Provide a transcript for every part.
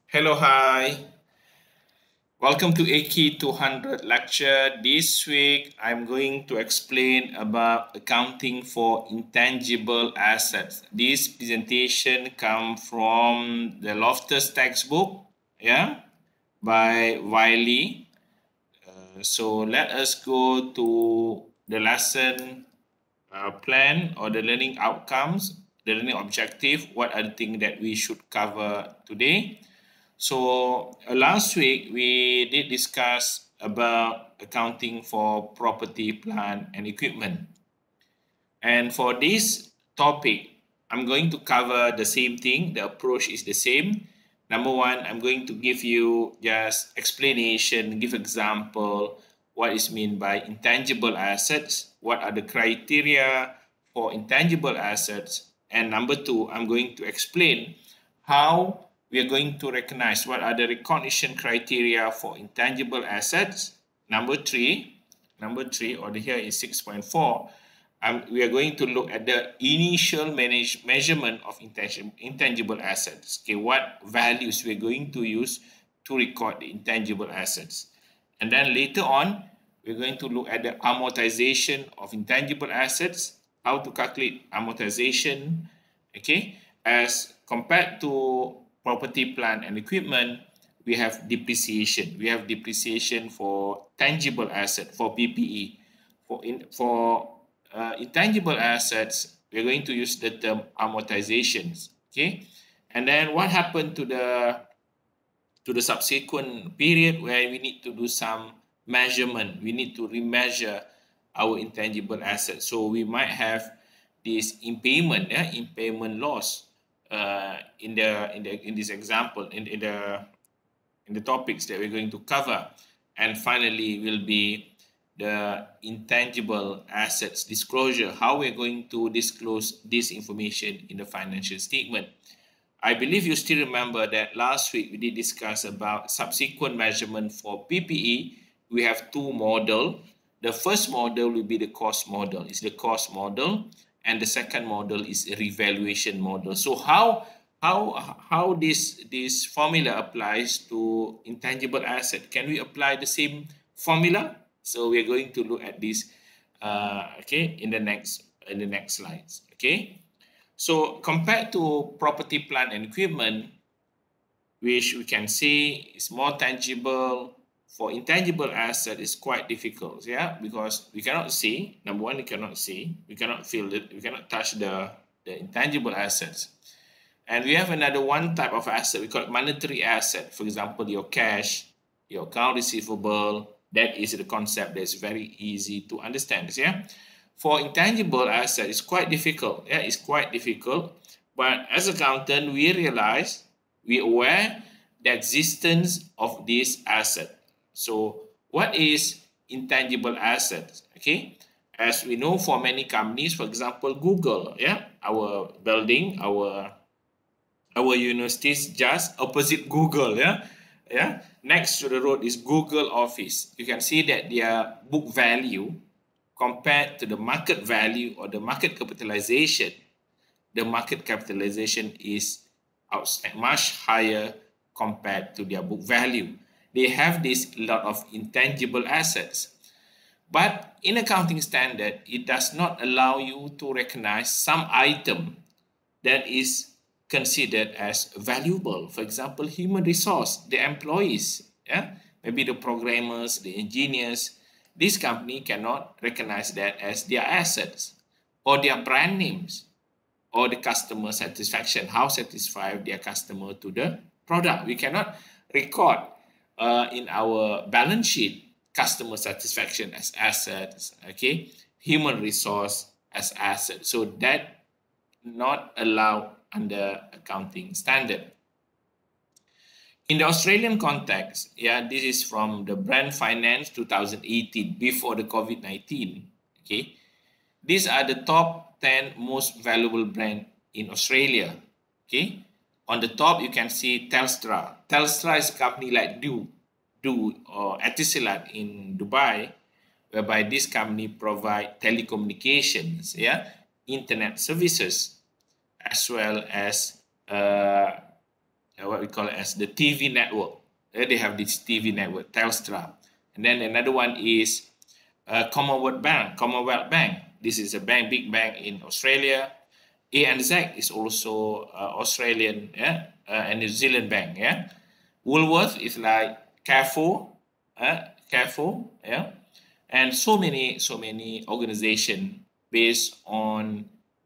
Hello, hi. Welcome to AKI 200 lecture. This week, I'm going to explain about accounting for intangible assets. This presentation comes from the Loftus textbook, yeah, by Wiley. So let us go to the lesson plan or the learning outcomes, the learning objective. What are the things that we should cover today? So last week we did discuss about accounting for property, plant, and equipment. And for this topic, I'm going to cover the same thing. The approach is the same. Number one, I'm going to give you just explanation, give example, what is meant by intangible assets, what are the criteria for intangible assets, and number two, I'm going to explain how we are going to recognize what are the recognition criteria for intangible assets. Number three, or here is 6.4, we are going to look at the initial measurement of intangible assets. Okay, what values we're going to use to record the intangible assets. And then later on, we're going to look at the amortization of intangible assets, how to calculate amortization, okay, as compared to property, plant, and equipment. We have depreciation. We have depreciation for tangible asset, for PPE. For intangible assets, we're going to use the term amortizations. Okay, and then what happened to the subsequent period where we need to do some measurement? We need to remeasure our intangible assets. So we might have this impairment loss in this example in the topics that we're going to cover. And finally will be the intangible assets disclosure, how we're going to disclose this information in the financial statement. I believe you still remember that last week we did discuss about subsequent measurement for PPE. We have two models. The first model will be the cost model. It's the cost model, and the second model is a revaluation model. So how this formula applies to intangible asset? Can we apply the same formula? So we're going to look at this, okay, in the next slides. Okay. So compared to property, plant, and equipment, which we can see is more tangible, for intangible asset is quite difficult, yeah, because we cannot see. Number one, we cannot see, we cannot feel it, we cannot touch the intangible assets. And we have another one type of asset, we call it monetary asset. For example, your cash, your account receivable. That is the concept that's very easy to understand, yeah. For intangible asset, it's quite difficult. Yeah, it's quite difficult. But as accountant, we realize, we aware the existence of this asset. So what is intangible assets? Okay, as we know, for many companies, for example, Google, yeah, our building, our university is just opposite Google, yeah. Next to the road is Google office. You can see that their book value compared to the market value or the market capitalization, the market capitalization is much higher compared to their book value. They have this lot of intangible assets. But in accounting standard, it does not allow you to recognize some item that is considered as valuable. For example, human resource, the employees, yeah, maybe the programmers, the engineers. This company cannot recognize that as their assets, or their brand names, or the customer satisfaction, how satisfied their customer to the product. We cannot record in our balance sheet customer satisfaction as assets, okay, human resource as assets. So that not allowed under accounting standard. In the Australian context, yeah, this is from the Brand Finance 2018, before the COVID-19. Okay, these are the top 10 most valuable brand in Australia. Okay, on the top you can see Telstra. Telstra is a company like Do or Etisalat in Dubai, whereby this company provide telecommunications, yeah, internet services, as well as what we we call it as the TV network. They have this TV network, Telstra. And then another one is Commonwealth Bank. This is a big bank in Australia. ANZ is also Australian, and New Zealand bank. Yeah, Woolworth is like Carrefour, yeah, and so many organization based on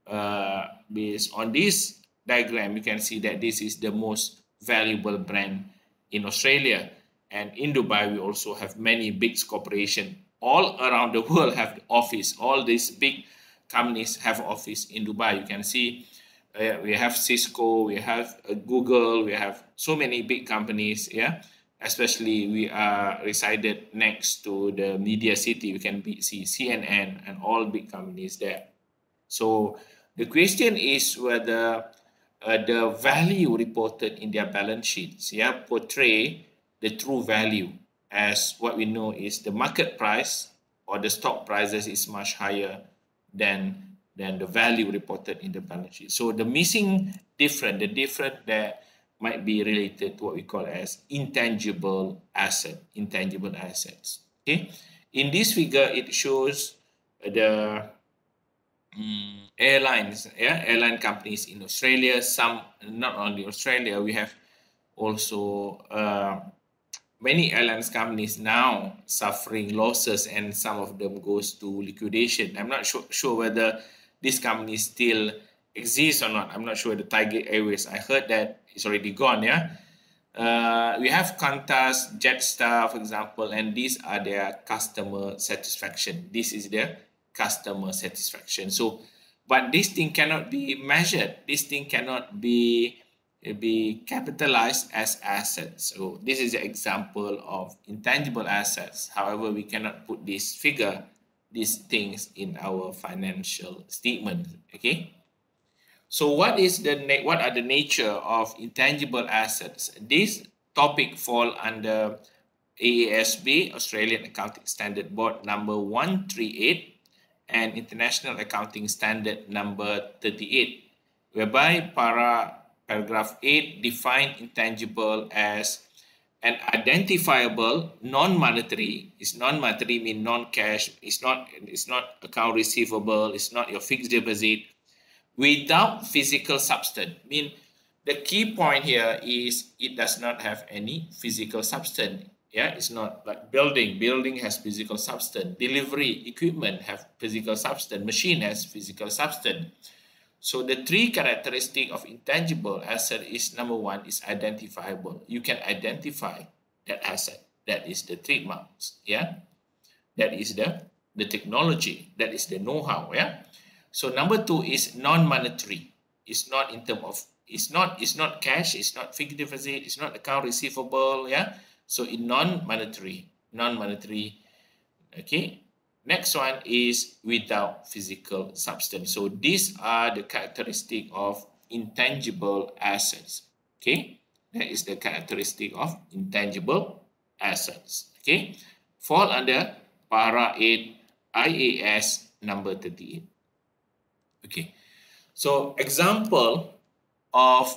this diagram. You can see that this is the most valuable brand in Australia, and in Dubai we also have many big corporations all around the world have office. All these big companies have office in Dubai. You can see we have Cisco, we have Google, we have so many big companies. Yeah, especially we are resided next to the media city. We can see CNN and all big companies there. So the question is whether the value reported in their balance sheets, yeah, portray the true value, as what we know is the market price or the stock prices is much higher than the value reported in the balance sheet. So the missing difference, the difference that might be related to what we call as intangible assets. Okay, in this figure it shows the airline companies in Australia. Some, not only Australia, we have also many airlines companies now suffering losses, and some of them goes to liquidation. I'm not sure whether this company still exists or not. I'm not sure the Tiger Airways. I heard that it's already gone. Yeah. We have Qantas, Jetstar, for example, and these are their customer satisfaction. This is their customer satisfaction. So, but this thing cannot be measured. This thing cannot be capitalized as assets. So this is an example of intangible assets. However, we cannot put this figure, these things in our financial statement. Okay. So what are the nature of intangible assets? This topic fall under AASB, Australian Accounting Standard Board number 138, and International Accounting Standard number 38, whereby paragraph 8 define intangible as an identifiable non-monetary. Is non-monetary mean non-cash. It's not account receivable. It's not your fixed deposit. Without physical substance. Mean the key point here is it does not have any physical substance. Yeah, it's not like building. Building has physical substance. Delivery equipment have physical substance. Machine has physical substance. So the three characteristics of intangible asset is, number one is identifiable. You can identify that asset. That is the trademarks. Yeah, that is the technology. That is the know-how. Yeah. So number two is non-monetary. It's not in terms of, it's not cash, it's not fixed deposit, it's not account receivable. Yeah. So in non-monetary. Okay. Next one is without physical substance. So these are the characteristic of intangible assets. Okay. That is the characteristic of intangible assets. Okay. Fall under para 8 IAS number 38. Okay, so example of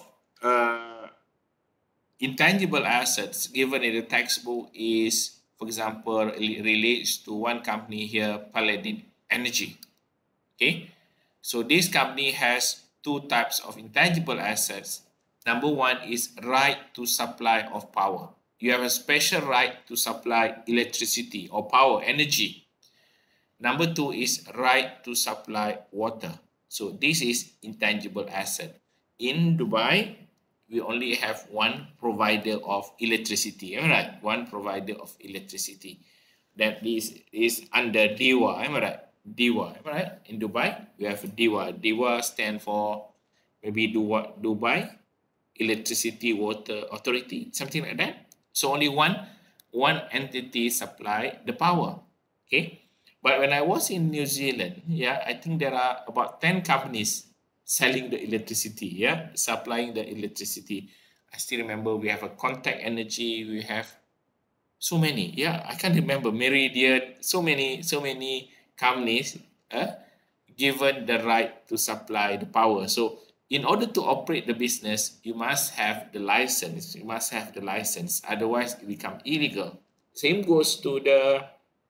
intangible assets given in the textbook is, for example, relates to one company here, Paladin Energy. Okay, so this company has two types of intangible assets. Number one is right to supply of power. You have a special right to supply electricity or power, energy. Number two is right to supply water. So this is intangible asset. In Dubai, we only have one provider of electricity. Am I right? One provider of electricity. That is under DEWA. Am I right? DEWA. Am I right? In Dubai, we have DEWA. DEWA stand for maybe Dubai Electricity Water Authority, something like that. So only one entity supply the power. Okay. But when I was in New Zealand, yeah, I think there are about 10 companies selling the electricity, yeah, supplying the electricity. I still remember we have a Contact Energy, we have so many, yeah, I can't remember, Meridian, so many companies given the right to supply the power. So in order to operate the business, you must have the license. You must have the license. Otherwise, it becomes illegal. Same goes to the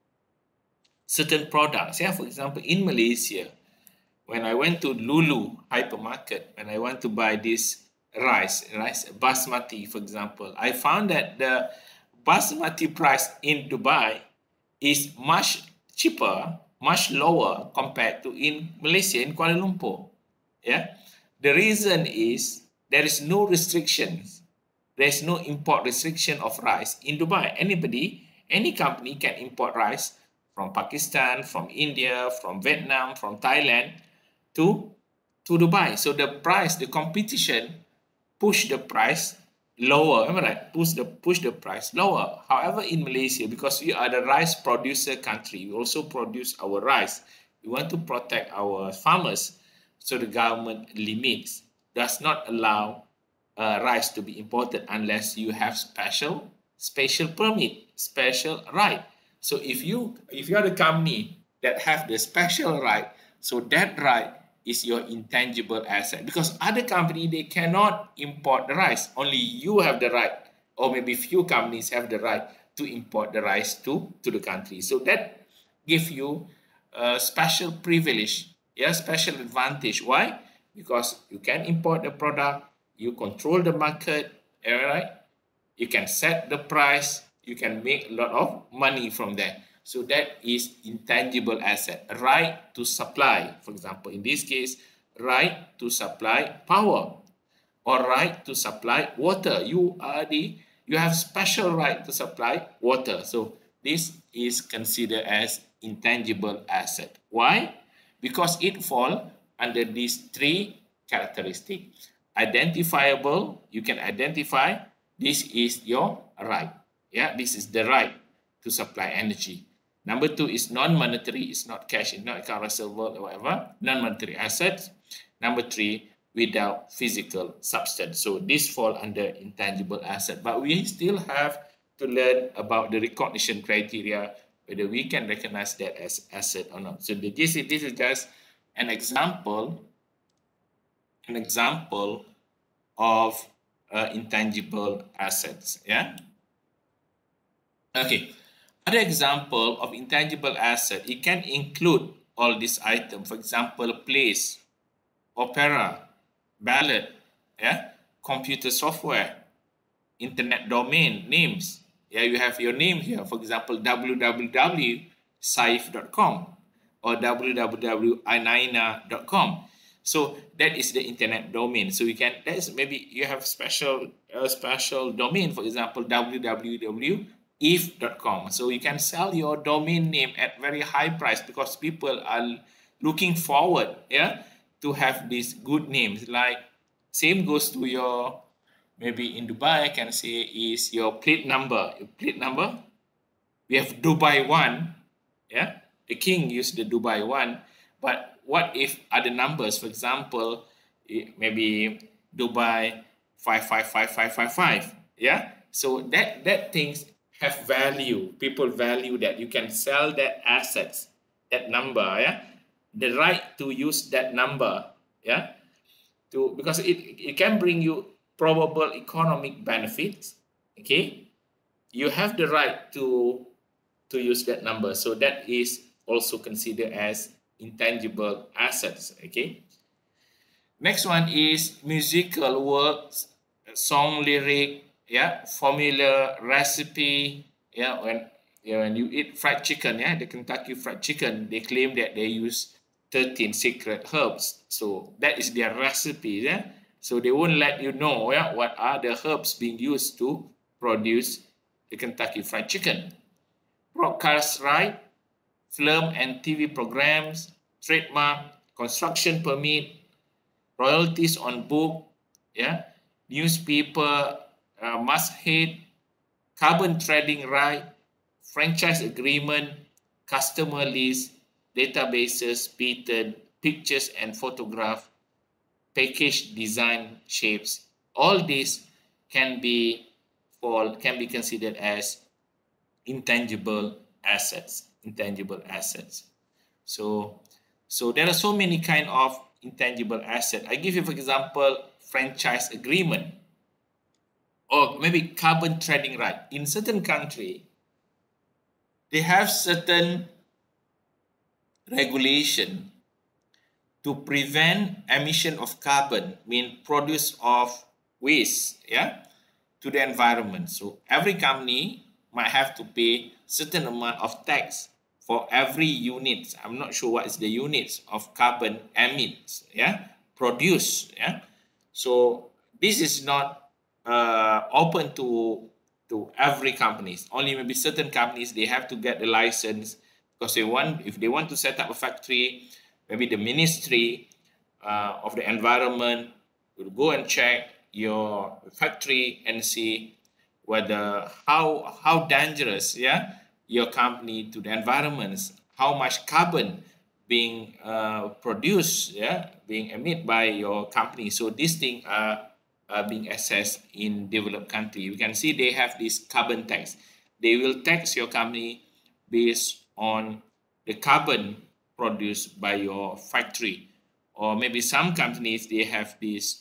certain products. Yeah, for example, in Malaysia, when I went to Lulu hypermarket and I want to buy this rice basmati, for example, I found that the basmati price in Dubai is much cheaper, much lower compared to in Malaysia, in Kuala Lumpur. Yeah, the reason is there is no restrictions. There is no import restriction of rice in Dubai. Any company can import rice from Pakistan, from India, from Vietnam, from Thailand to Dubai. So the price, the competition, push the price lower. Am I right? Push the price lower. However, in Malaysia, because we are the rice producer country, we also produce our rice. We want to protect our farmers, so the government does not allow rice to be imported unless you have special permit, special right. So if you are the company that have the special right, so that right is your intangible asset, because other company, they cannot import the rice. Only you have the right, or maybe few companies have the right to import the rice to the country. So that give you a special privilege, yeah, special advantage. Why? Because you can import the product, you control the market, all right? You can set the price, you can make a lot of money from there. So that is intangible asset, right to supply. For example, in this case, right to supply power or right to supply water. You have special right to supply water. So this is considered as intangible asset. Why? Because it fall under these three characteristics. Identifiable, you can identify this is your right. Yeah, this is the right to supply energy. Number two is non-monetary, it's not cash, it's not account receivable or whatever, non-monetary assets. Number three, without physical substance. So this fall under intangible asset. But we still have to learn about the recognition criteria, whether we can recognize that as asset or not. So this is just an example of intangible assets. Yeah. Okay. Other example of intangible asset, it can include all these items. For example, place, opera, ballot, yeah, computer software, internet domain names. Yeah, you have your name here. For example, www.saif.com or www.inaina.com. So that is the internet domain. So you can, that's maybe you have special domain. For example, www.if.com. So you can sell your domain name at very high price because people are looking forward, yeah, to have these good names. Like same goes to your, maybe in Dubai, I can say is your plate number. Your plate number, we have Dubai 1, yeah, the king used the Dubai 1, but what if other numbers, for example, maybe Dubai 555555, yeah? So that things have value. People value that. You can sell that assets, that number, yeah? The right to use that number, yeah? Because it can bring you probable economic benefits, okay? You have the right to use that number. So that is also considered as intangible assets, okay? Next one is musical works, song lyric, yeah, formula, recipe, yeah, when you eat fried chicken, yeah, the Kentucky Fried Chicken, they claim that they use 13 secret herbs. So that is their recipe, yeah? So they won't let you know, yeah, what are the herbs being used to produce the Kentucky Fried Chicken. Broadcast right, film and TV programs, trademark, construction permit, royalties on book, yeah, newspaper, masthead, carbon trading right, franchise agreement, customer list, databases, patent, pictures and photograph, package design shapes. All these can be considered as intangible assets. So there are so many kind of intangible asset. I give you, for example, franchise agreement or maybe carbon trading right. In certain country, they have certain regulation to prevent emission of carbon, mean produce of waste, to the environment. So every company might have to pay certain amount of tax for every unit. I'm not sure what is the units of carbon emits, produce, So this is not open to every companies. Only maybe certain companies, they have to get the license because if they want to set up a factory, maybe the ministry of the environment will go and check your factory and see whether how dangerous your company to the environment, how much carbon being produced, being emitted by your company. So these things are being assessed in developed country. We can see they have this carbon tax. They will tax your company based on the carbon produced by your factory. Or maybe some companies, they have this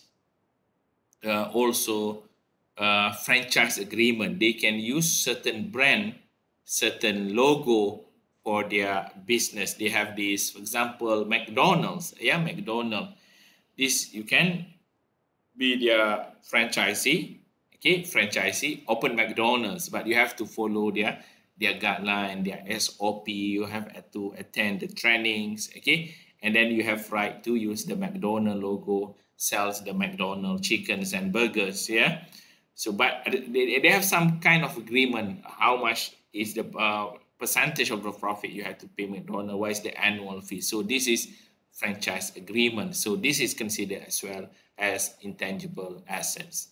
also franchise agreement. They can use certain brand, certain logo for their business. They have this, for example, McDonald's. McDonald's. This, you can be their franchisee, open McDonald's, but you have to follow their guideline, their SOP. You have to attend the trainings, and then you have right to use the McDonald's logo, sells the McDonald's chickens and burgers, So, but they have some kind of agreement. How much is the percentage of the profit you have to pay McDonald's? What is the annual fee? So this is franchise agreement. So this is considered as well as intangible assets.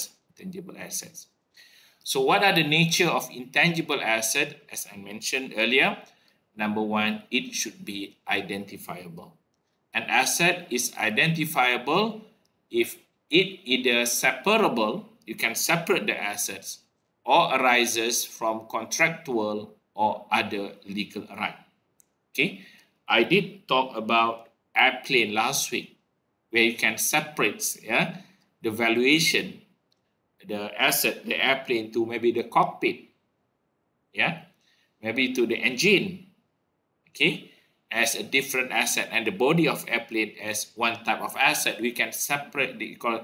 So what are the nature of intangible asset? As I mentioned earlier, number one, it should be identifiable. An asset is identifiable if it either separable, you can separate the assets, or arises from contractual or other legal right. I did talk about airplane last week, where you can separate the valuation, the asset, the airplane, to maybe the cockpit, maybe to the engine, as a different asset, and the body of airplane as one type of asset. We can separate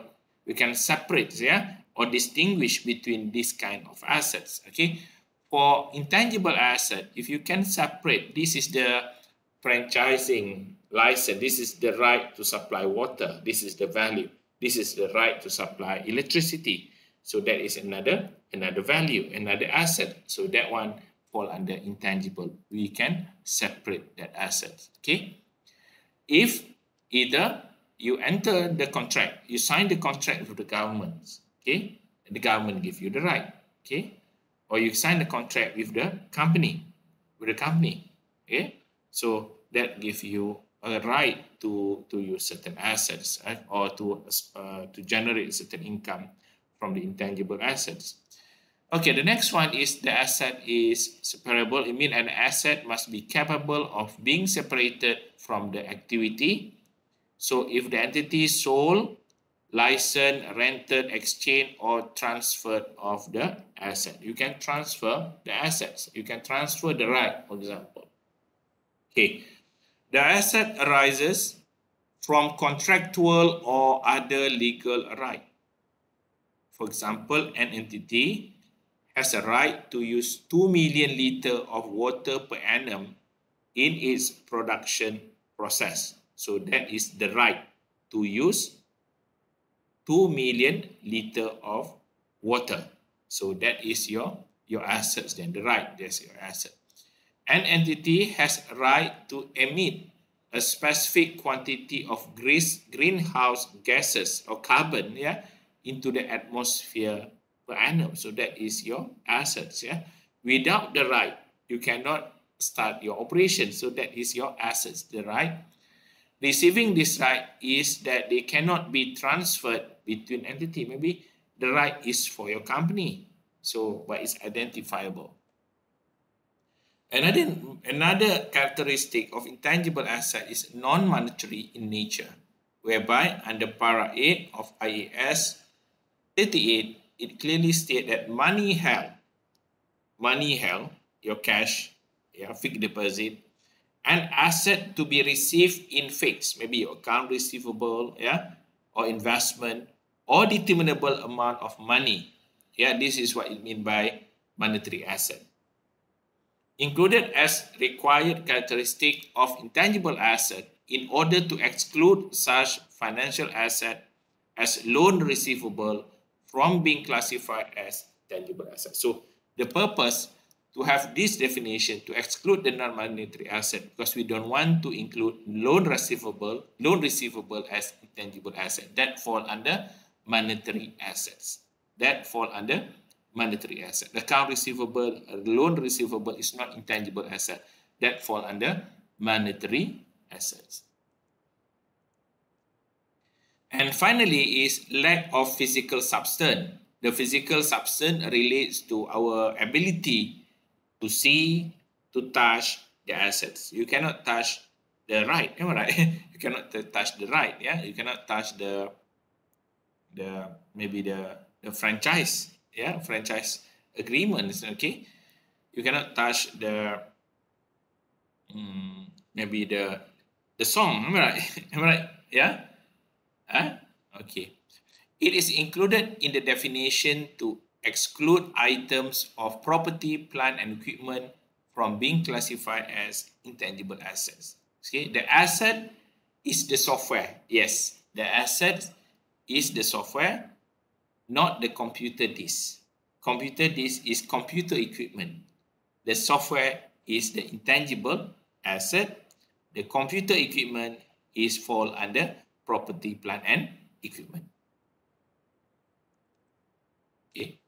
or distinguish between this kind of assets. For intangible asset, if you can separate, this is the franchising license, this is the right to supply water, this is the value, this is the right to supply electricity. So that is another value, another asset. So that one fall under intangible. We can separate that asset. If either you enter the contract, you sign the contract with the government, and the government give you the right, or you sign the contract with the company, so that gives you a right to use certain assets, or to generate certain income from the intangible assets. The next one is the asset is separable. It means an asset must be capable of being separated from the activity. So if the entity is sold, licensed, rented, exchanged, or transferred of the asset, you can transfer the assets. You can transfer the right, for example. The asset arises from contractual or other legal right. For example, an entity has a right to use 2 million liters of water per annum in its production process. So that is the right to use 2 million liters of water. So that is your assets, then the right, that's your asset. An entity has a right to emit a specific quantity of greenhouse gases or carbon, into the atmosphere per annum. So that is your assets. Without the right, you cannot start your operation. So that is your assets, the right. Receiving this right is that they cannot be transferred between entity. Maybe the right is for your company, so but it's identifiable. Another characteristic of intangible asset is non-monetary in nature. whereby under para 8 of IAS 38, it clearly states that money held, your cash, fixed deposit, and asset to be received in fixed, maybe your account receivable, or investment, or determinable amount of money. This is what it means by monetary asset. Included as required characteristic of intangible asset in order to exclude such financial asset as loan receivable from being classified as tangible asset. So the purpose to have this definition to exclude the non-monetary asset, because we don't want to include loan receivable as intangible asset. That fall under monetary assets. Account receivable, loan receivable is not intangible asset. That fall under monetary assets. And finally is lack of physical substance. The physical substance relates to our ability to see, to touch the assets. You cannot touch the right, am I right? You cannot touch the right, You cannot touch the franchise, franchise agreements, okay? You cannot touch the maybe the song, am I right? Am I right? Yeah? Okay. It is included in the definition to exclude items of property, plant, and equipment from being classified as intangible assets. Okay, the asset is the software. Yes, the asset is the software, not the computer disk. Computer disk is computer equipment. The software is the intangible asset. The computer equipment is fall under property, plant, and equipment. Okay.